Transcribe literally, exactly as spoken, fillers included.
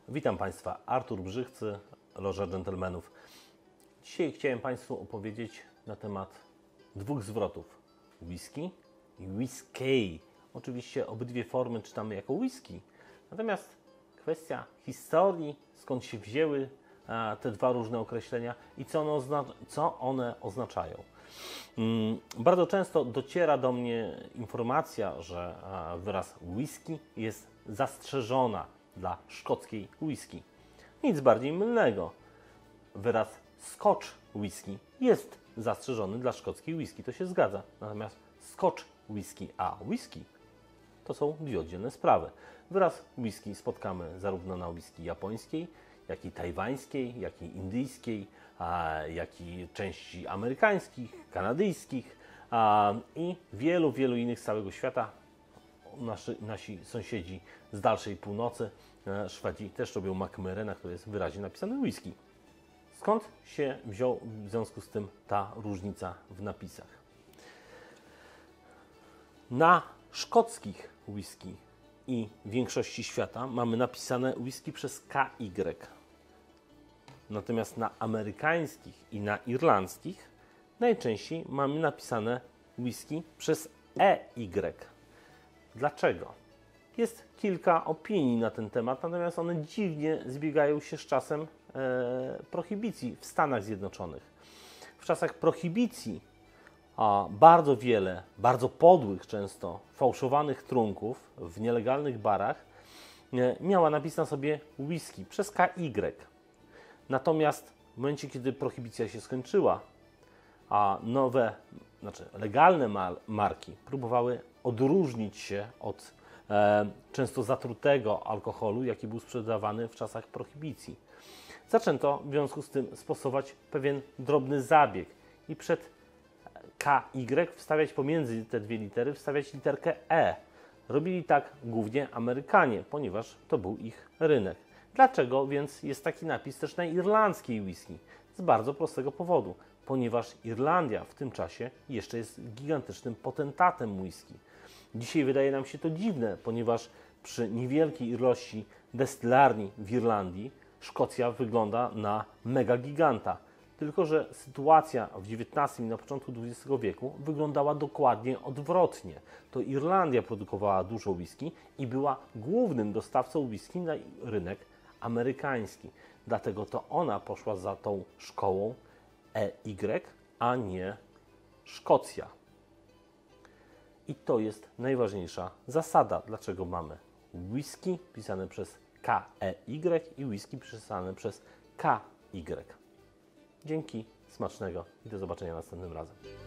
Witam Państwa, Artur Brzychcy, Loża Dżentelmenów. Dzisiaj chciałem Państwu opowiedzieć na temat dwóch zwrotów. Whisky i whisky. Oczywiście obydwie formy czytamy jako whisky. Natomiast kwestia historii, skąd się wzięły te dwa różne określenia i co one, ozna co one oznaczają. Hmm, bardzo często dociera do mnie informacja, że wyraz whisky jest zastrzeżona dla szkockiej whisky. Nic bardziej mylnego. Wyraz Scotch whisky jest zastrzeżony dla szkockiej whisky, to się zgadza. Natomiast Scotch whisky a whisky to są dwie oddzielne sprawy. Wyraz whisky spotkamy zarówno na whisky japońskiej, jak i tajwańskiej, jak i indyjskiej, a, jak i części amerykańskich, kanadyjskich a, i wielu, wielu innych z całego świata. Nasi, nasi sąsiedzi z dalszej północy, e, Szwedzi, też robią Macmyre, na której jest wyraźnie napisane whisky. Skąd się wziął w związku z tym ta różnica w napisach? Na szkockich whisky i większości świata mamy napisane whisky przez K Y. Natomiast na amerykańskich i na irlandzkich najczęściej mamy napisane whisky przez E Y. Dlaczego? Jest kilka opinii na ten temat, natomiast one dziwnie zbiegają się z czasem e, prohibicji w Stanach Zjednoczonych. W czasach prohibicji a, bardzo wiele, bardzo podłych często, fałszowanych trunków w nielegalnych barach e, miała napis na sobie whisky przez K Y. Natomiast w momencie, kiedy prohibicja się skończyła, a nowe, znaczy legalne marki próbowały odróżnić się od e, często zatrutego alkoholu, jaki był sprzedawany w czasach prohibicji. Zaczęto w związku z tym stosować pewien drobny zabieg i przed K Y wstawiać pomiędzy te dwie litery, wstawiać literkę E. Robili tak głównie Amerykanie, ponieważ to był ich rynek. Dlaczego więc jest taki napis też na irlandzkiej whisky? Z bardzo prostego powodu. Ponieważ Irlandia w tym czasie jeszcze jest gigantycznym potentatem whisky. Dzisiaj wydaje nam się to dziwne, ponieważ przy niewielkiej ilości destylarni w Irlandii Szkocja wygląda na mega giganta. Tylko że sytuacja w dziewiętnastym i na początku dwudziestego wieku wyglądała dokładnie odwrotnie. To Irlandia produkowała dużo whisky i była głównym dostawcą whisky na rynek amerykański. Dlatego to ona poszła za tą szkołą E Y, a nie Szkocja. I to jest najważniejsza zasada, dlaczego mamy whisky pisane przez K E Y i whisky pisane przez K Y. Dzięki, smacznego i do zobaczenia następnym razem.